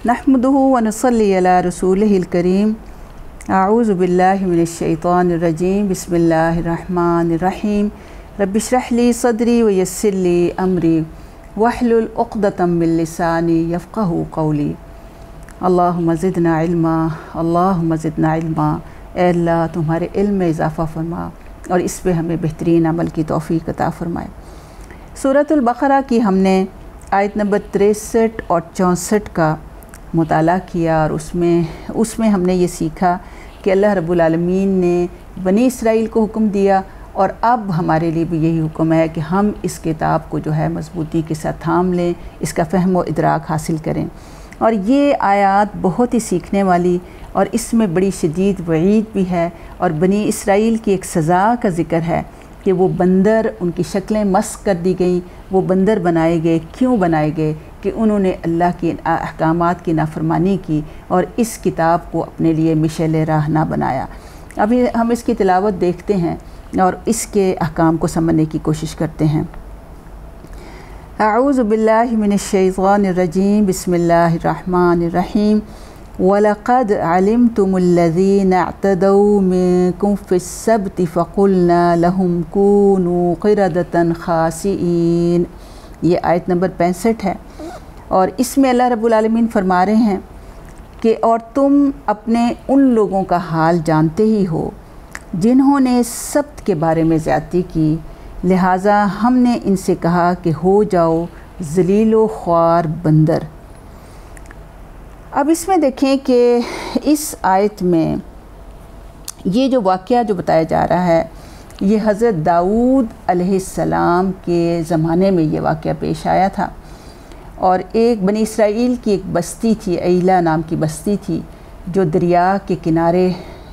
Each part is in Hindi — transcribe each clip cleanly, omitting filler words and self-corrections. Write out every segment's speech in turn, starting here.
नहमदुहु व नुसल्ली अला रसूलिहिल करीम। अऊज़ु बिल्लाहि मिनश शैतानिर रजीम। बिस्मिल्लाहिर रहमानिर रहीम। रब्बि इश्रह ली सदरी व यस्सिर ली अमरी वहलुल उक़दतम मिन लिसानी यफ़क़हू क़ौली। अल्लाहुम्मा ज़िदना इल्मा, अल्लाहुम्मा ज़िदना इल्मा। ऐ अल्लाह तुम्हारे इल्म में इज़ाफ़ा फरमा और इस पे हमें बेहतरीन अमल की तौफ़ीक़ अता फ़रमाए। सूरतुल बक़रा की हमने आयत नंबर 63 और 64 का मुताला किया और उसमें हमने ये सीखा कि अल्लाह रब्बुल आलमीन ने बनी इसराइल को हुक्म दिया और अब हमारे लिए भी यही हुक्म है कि हम इस किताब को जो है मजबूती के साथ थाम लें, इसका फ़हम व इदराक हासिल करें। और ये आयत बहुत ही सीखने वाली और इसमें बड़ी शदीद वईद भी है और बनी इसराइल की एक सज़ा का ज़िक्र है कि वो बंदर, उनकी शक्लें मस्ख़ कर दी गई, वो बंदर बनाए गए। क्यों बनाए गए? कि उन्होंने अल्लाह के अहकामात की नाफरमानी की और इस किताब को अपने लिए मिशल राह ना बनाया। अभी हम इसकी तिलावत देखते हैं और इसके अहकाम को समझने की कोशिश करते हैं। अऊज़ु बिल्लाहि मिनश शैतानिर रजीम। बिस्मिल्लाहिर रहमानिर रहीम। वलक़द अलिमतुमुल्लज़ीना अअतदौ मिनकुम फ़िस्सब्ति फ़क़ुलना लहुम कूनू क़िरदतन ख़ासिईन। ये आयत नंबर 65 है और इसमें अल्लाह रब्बुल आलमीन फरमा रहे हैं कि और तुम अपने उन लोगों का हाल जानते ही हो जिन्होंने सब्त के बारे में ज़्यादती की, लिहाजा हमने इनसे कहा कि हो जाओ ज़लीलो ख्वार बंदर। अब इसमें देखें कि इस आयत में ये जो वाक़या जो बताया जा रहा है ये हज़रत दाऊद अलैहिस्सलाम के ज़माने में ये वाक़या पेश आया था। और एक बनी इसराइल की एक बस्ती थी, ऐला नाम की बस्ती थी, जो दरिया के किनारे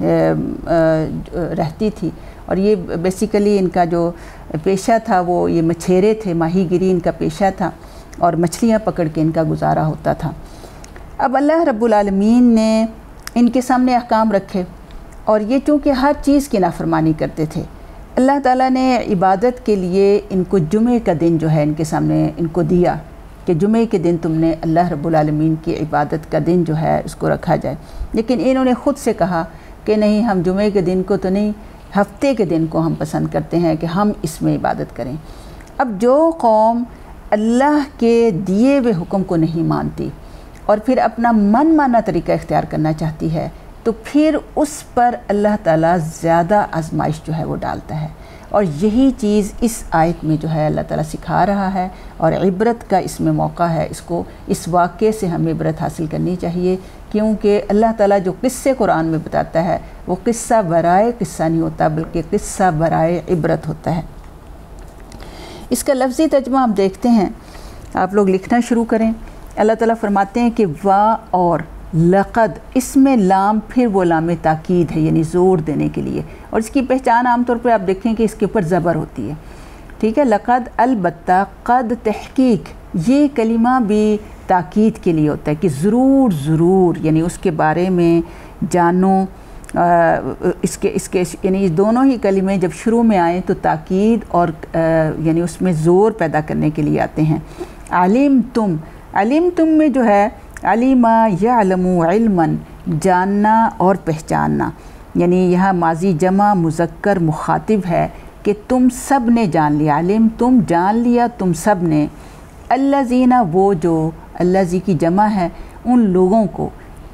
रहती थी। और ये बेसिकली इनका जो पेशा था वो ये मछेरे थे, माहीगिरी इनका पेशा था और मछलियाँ पकड़ के इनका गुजारा होता था। अब अल्लाह रब्बुल आलमीन ने इनके सामने अहकाम रखे और ये चूँकि हर चीज़ की नाफरमानी करते थे, अल्लाह ताला ने इबादत के लिए इनको जुमे का दिन जो है इनके सामने इनको दिया कि जुमे के दिन तुमने अल्लाह रब्बुल आलमीन की इबादत का दिन जो है उसको रखा जाए। लेकिन इन्होंने ख़ुद से कहा कि नहीं, हम जुमे के दिन को तो नहीं, हफ्ते के दिन को हम पसंद करते हैं कि हम इसमें इबादत करें। अब जो कौम अल्लाह के दिए हुए हुक्म को नहीं मानती और फिर अपना मन माना तरीका इख्तियार करना चाहती है तो फिर उस पर अल्लाह ताला ज़्यादा आजमाइश जो है वो डालता है। और यही चीज़ इस आयत में जो है अल्लाह ताला सिखा रहा है और इबरत का इसमें मौका है। इसको इस वाक़े से हमें इबरत हासिल करनी चाहिए, क्योंकि अल्लाह ताला जो किस्से कुरान में बताता है वो किस्सा बराए किस्सा नहीं होता, बल्कि किस्सा बराए इबरत होता है। इसका लफ्ज़ी तर्जुमा हम देखते हैं, आप लोग लिखना शुरू करें। अल्लाह ताला फरमाते हैं कि वाह और लक़द, इसमें लाम फिर वो लाम ताकीद है, यानी ज़ोर देने के लिए। और इसकी पहचान आमतौर पर आप देखें कि इसके ऊपर ज़बर होती है, ठीक है। लक़द अलबत्ता, क़द तहक़ीक़, ये कलिमा भी ताकीद के लिए होता है कि ज़रूर ज़रूर, यानी उसके बारे में जानो। इसके यानी दोनों ही कलिमे जब शुरू में आए तो ताकीद और यानी उसमें ज़ोर पैदा करने के लिए आते हैं। अलिम तुम में जो है अलिमा यअलमु इल्मन, जानना और पहचानना, यानी यहाँ माजी जमा मुज़क्कर मुखातिब है कि तुम सब ने जान लिया। अलिम तुम, जान लिया तुम सब ने। अल्लज़ीना, वो जो, अल्लज़ी की जमा है उन लोगों को।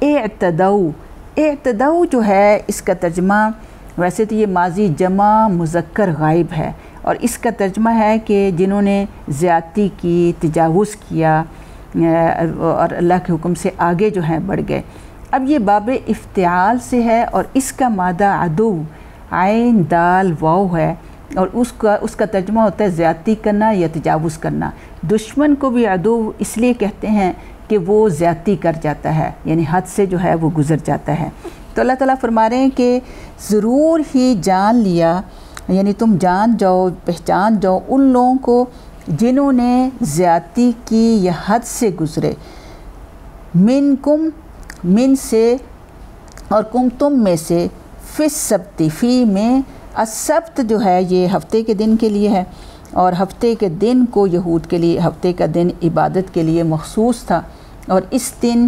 एतदऊ जो है इसका तर्जमा, वैसे तो ये माजी जमा मुज़क्कर गायब है और इसका तर्जमा है कि जिन्होंने ज़्यादती की, तजावुज़ किया और अल्लाह के हुक्म से आगे जो हैं बढ़ गए। अब ये बाब इफ्तिआल से है और इसका मादा अदु, आइन दाल वाव है और उसका तर्जुमा होता है ज़्यादती करना या तजावुज़ करना। दुश्मन को भी अदु इसलिए कहते हैं कि वो ज़्यादती कर जाता है, यानी हद से जो है वो गुज़र जाता है। तो अल्लाह ताला फरमा रहे हैं कि ज़रूर ही जान लिया, यानी तुम जान जाओ, पहचान जाओ उन लोगों को जिन्होंने ज़्यादती की या हद से गुज़रे। मिनकुम, मिन से, और कुम तुम में से, फ़िस सब्ती, फ़ी में, असब्त जो है ये हफ्ते के दिन के लिए है और हफ्ते के दिन को यहूद के लिए हफ्ते का दिन इबादत के लिए मखसूस था और इस दिन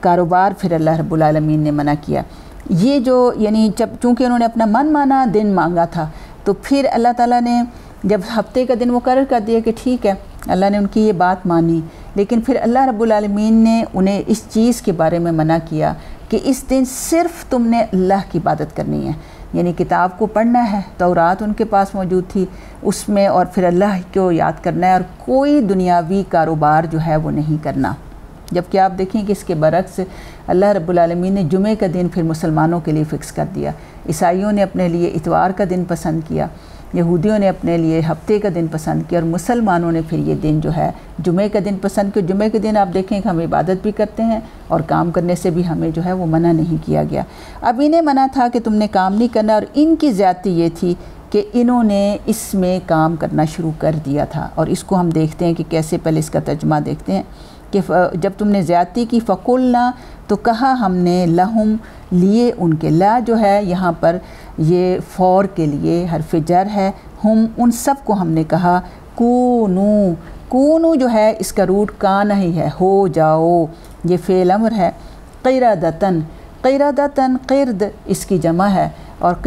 कारोबार फिर अल्लाह रब्बुल आलमीन ने मना किया। ये जो यानी जब चूँकि उन्होंने अपना मन माना दिन मांगा था, तो फिर अल्लाह ताला ने जब हफ्ते का दिन मुकर्रर कर दिया कि ठीक है, अल्लाह ने उनकी ये बात मानी, लेकिन फिर अल्लाह रब्बुल आलमीन ने उन्हें इस चीज़ के बारे में मना किया कि इस दिन सिर्फ़ तुमने अल्लाह की इबादत करनी है, यानी किताब को पढ़ना है, तौरात उनके पास मौजूद थी उसमें, और फिर अल्लाह को याद करना है, और कोई दुनियावी कारोबार जो है वो नहीं करना। जबकि आप देखें कि इसके बरक्स अल्लाह रब्बुल आलमीन ने जुमे का दिन फिर मुसलमानों के लिए फ़िक्स कर दिया। ईसाइयों ने अपने लिए इतवार का दिन पसंद किया, यहूदियों ने अपने लिए हफ्ते का दिन पसंद किया, और मुसलमानों ने फिर ये दिन जो है जुमे का दिन पसंद किया। जुमे के दिन आप देखें कि हम इबादत भी करते हैं और काम करने से भी हमें जो है वो मना नहीं किया गया। अब इन्हें मना था कि तुमने काम नहीं करना, और इनकी ज़्यादती ये थी कि इन्होंने इसमें काम करना शुरू कर दिया था। और इसको हम देखते हैं कि कैसे, पहले इसका तर्जुमा देखते हैं कि जब तुमने ज़्यादती की फ़कुलना, तो कहा हमने लहुम लिए उनके, ला जो है यहाँ पर ये फ़ौर के लिए हर्फ़ जर है, हम उन सब को हमने कहा कूनू, कूनू जो है इसका रूट कान ही है, हो जाओ, ये फ़ेल अमर है। क़िरदतन, क़िरदतन क़िरद इसकी जमा है, और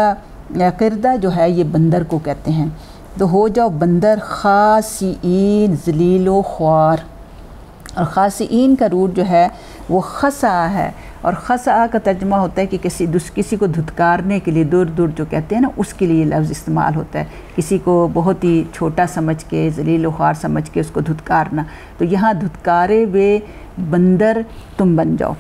क़िरदा जो है ये बंदर को कहते हैं, तो हो जाओ बंदर। ख़ासिईन ज़लीलो ख्वार, और ख़ासिईन का रूट जो है वो खसा है, और खसा का तर्जुमा होता है कि किसी को धुतकारने के लिए, दूर दूर जो कहते हैं ना, उसके लिए लफ्ज़ इस्तेमाल होता है, किसी को बहुत ही छोटा समझ के, ज़लील ख्वार समझ के उसको धुतकारना। तो यहाँ धुतकारे वे बंदर तुम बन जाओ।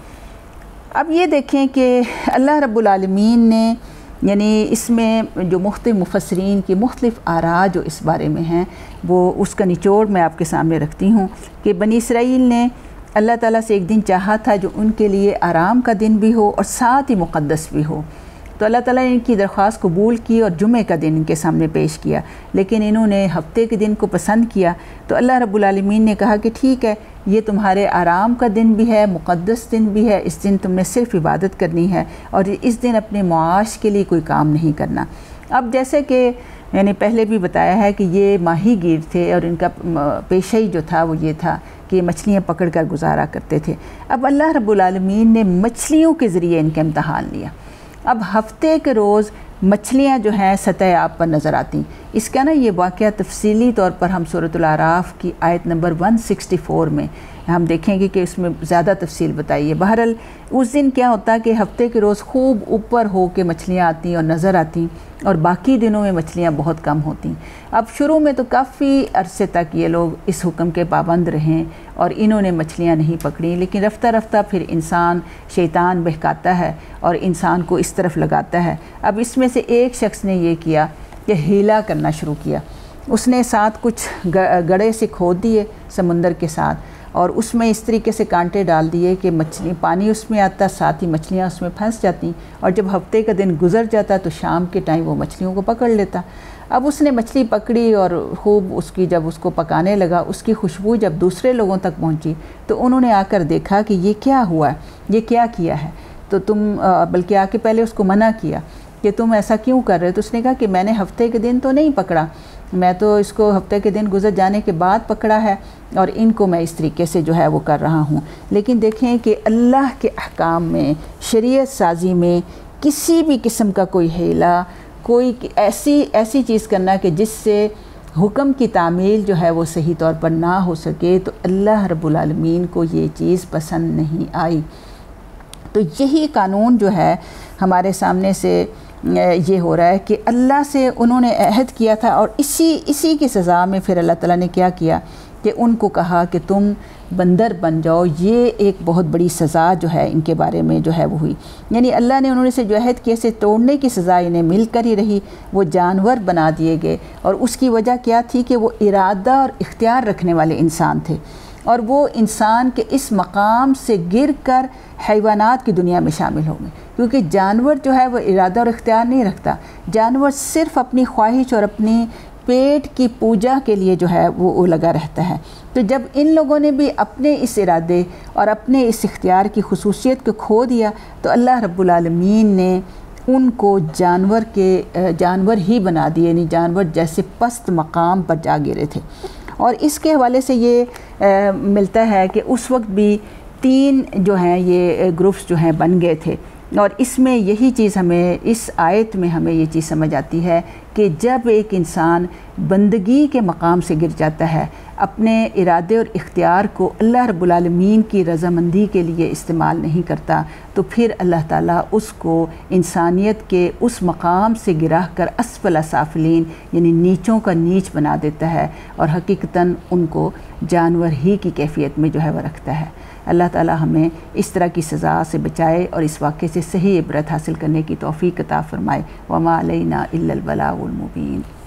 अब ये देखें कि अल्लाह रब्बुल आलमीन ने यानी इसमें जो मुख्तलिफ़ मुफस्सिरीन की मुख्तलिफ़ आरा जो इस बारे में हैं, वो उसका निचोड़ मैं आपके सामने रखती हूँ कि बनी इसराइल ने अल्लाह ताला से एक दिन चाहा था जो उनके लिए आराम का दिन भी हो और साथ ही मुक़द्दस भी हो। तो अल्लाह ताला ने इनकी दरख्वास्त कबूल की और जुमे का दिन इनके सामने पेश किया, लेकिन इन्होंने हफ्ते के दिन को पसंद किया। तो अल्लाह रब्बुल आलमीन ने कहा कि ठीक है, ये तुम्हारे आराम का दिन भी है, मुक़द्दस दिन भी है, इस दिन तुमने सिर्फ़ इबादत करनी है और इस दिन अपने मुआश के लिए कोई काम नहीं करना। अब जैसे कि मैंने पहले भी बताया है कि ये माही गिर थे और इनका पेशा ही जो था वो ये था कि मछलियाँ पकड़ कर गुजारा करते थे। अब अल्लाह रब्बुल आलमीन ने मछलियों के ज़रिए इनका इम्तहान लिया। अब हफ्ते के रोज़ मछलियाँ जो हैं सतह आब पर नज़र आती। इसका ना ये वाक़या तफसीली तौर पर हम सूरतुल आराफ की आयत नंबर 164 में हम देखेंगे कि इसमें ज़्यादा तफसील बताई है। बहरहाल उस दिन क्या होता कि हफ्ते के रोज़ खूब ऊपर हो के मछलियाँ आती और नज़र आती, और बाकी दिनों में मछलियाँ बहुत कम होती। अब शुरू में तो काफ़ी अरसे तक ये लोग इस हुक्म के पाबंद रहें और इन्होंने मछलियाँ नहीं पकड़ी, लेकिन रफ्ता रफ्ता फिर इंसान शैतान बहकाता है और इंसान को इस तरफ लगाता है। अब इसमें से एक शख्स ने ये किया कि हीला करना शुरू किया। उसने साथ कुछ गड़े से खोद दिए समुंदर के साथ, और उसमें इस तरीके से कांटे डाल दिए कि मछली पानी उसमें आता, साथ ही मछलियाँ उसमें फंस जाती, और जब हफ्ते का दिन गुजर जाता तो शाम के टाइम वो मछलियों को पकड़ लेता। अब उसने मछली पकड़ी और खूब उसकी जब उसको पकाने लगा, उसकी खुशबू जब दूसरे लोगों तक पहुंची तो उन्होंने आकर देखा कि ये क्या हुआ है, ये क्या किया है। तो तुम बल्कि आके पहले उसको मना किया कि तुम ऐसा क्यों कर रहे हो। तो उसने कहा कि मैंने हफ्ते के दिन तो नहीं पकड़ा, मैं तो इसको हफ्ते के दिन गुजर जाने के बाद पकड़ा है, और इनको मैं इस तरीके से जो है वो कर रहा हूँ। लेकिन देखें कि अल्लाह के अहकाम में, शरीयत साजी में किसी भी किस्म का कोई हेला, कोई ऐसी चीज़ करना कि जिससे हुक्म की तामील जो है वो सही तौर पर ना हो सके, तो अल्लाह रब्बुल आलमीन को ये चीज़ पसंद नहीं आई। तो यही कानून जो है हमारे सामने से ये हो रहा है कि अल्लाह से उन्होंने अहद किया था, और इसी की सज़ा में फिर अल्लाह ताला ने क्या किया कि उनको कहा कि तुम बंदर बन जाओ। ये एक बहुत बड़ी सज़ा जो है इनके बारे में जो है वो हुई, यानी अल्लाह ने उन्होंने से जो अहद किए से तोड़ने की सज़ा इन्हें मिलकर ही रही। वो जानवर बना दिए गए, और उसकी वजह क्या थी कि वो इरादा और इख्तियार रखने वाले इंसान थे, और वो इंसान के इस मकाम से गिर कर हैवानात की दुनिया में शामिल हो गए। क्योंकि जानवर जो है वो इरादा और इख्तियार नहीं रखता, जानवर सिर्फ़ अपनी ख्वाहिश और अपनी पेट की पूजा के लिए जो है वो लगा रहता है। तो जब इन लोगों ने भी अपने इस इरादे और अपने इस इख्तियार की खुसूसियत को खो दिया, तो अल्लाह रब्बुल आलमीन ने उनको जानवर ही बना दिए, यानी जानवर जैसे पस्त मकाम पर जा गिरे थे। और इसके हवाले से ये मिलता है कि उस वक्त भी 3 जो हैं ये ग्रुप्स जो हैं बन गए थे। और इसमें यही चीज़ हमें इस आयत में हमें ये चीज़ समझ आती है कि जब एक इंसान बंदगी के मकाम से गिर जाता है, अपने इरादे और इख्तियार को अल्लाह रब्बुल आलमीन की रज़ामंदी के लिए इस्तेमाल नहीं करता, तो फिर अल्लाह ताला उसको इंसानियत के उस मकाम से गिरा कर असफल साफिलीन यानी नीचों का नीच बना देता है और हकीकतन उनको जानवर ही की कैफियत में जो है वह रखता है। अल्लाह ताला हमें इस तरह की सज़ा से बचाए और इस वाक़े से सही इबरत हासिल करने की तौफ़ीक़ अता फ़रमाए। वमा अलैना इल्लल बलागुल मुबीन।